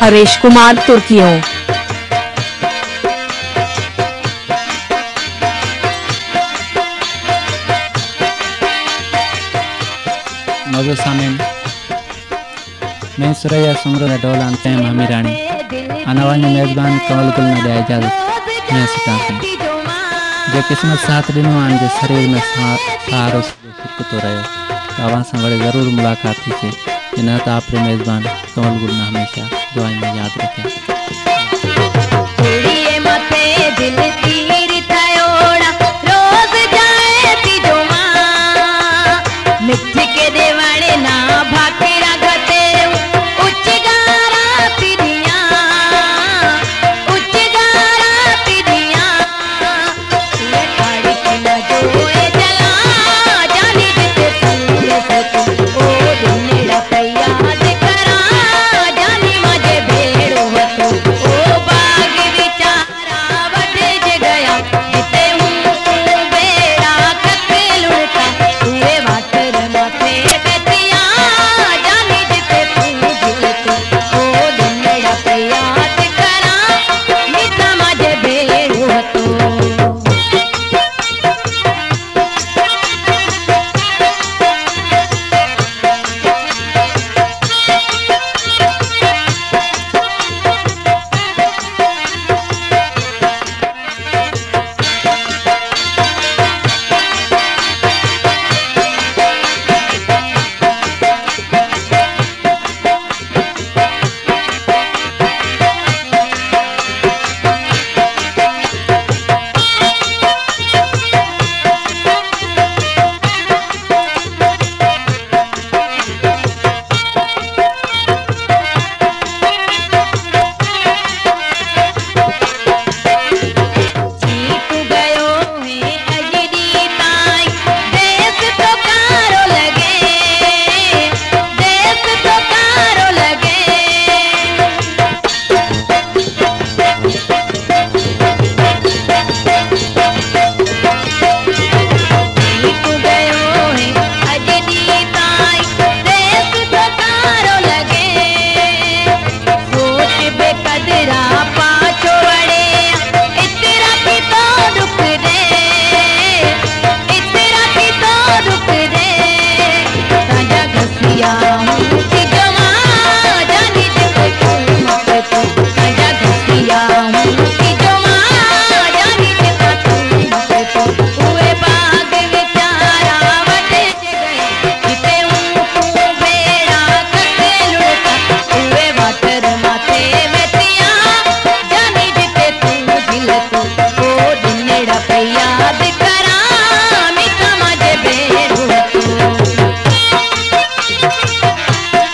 हरीश कुमार तुर्कियों। मौजूद सामीन मैं सुरैया सुमर डोला तैम हमी रानी अनवानी मेज़बान कमल गुल ने दिया इजाज़त मैं सिताफी जो किस्मत साथ दिनों आन जो शरीर में सहारो सिक तो रहे आवां से बड़े ज़रूर मुलाकात थी से इन्हें तो आप मेज़बान कमल गुल ने हमेशा दुआई में याद रखें।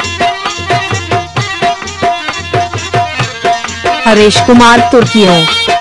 हरीश कुमार तुर्कियों।